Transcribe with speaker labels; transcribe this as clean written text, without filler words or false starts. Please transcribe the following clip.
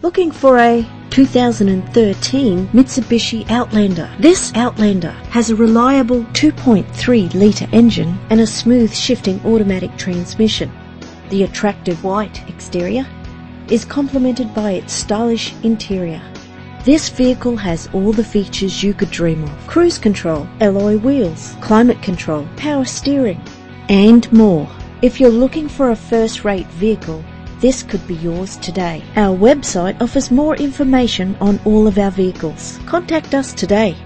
Speaker 1: Looking for a 2013 Mitsubishi Outlander. This Outlander has a reliable 2.3-litre engine and a smooth shifting automatic transmission. The attractive white exterior is complemented by its stylish interior. This vehicle has all the features you could dream of: cruise control, alloy wheels, climate control, power steering, and more. If you're looking for a first-rate vehicle, this could be yours today. Our website offers more information on all of our vehicles. Contact us today.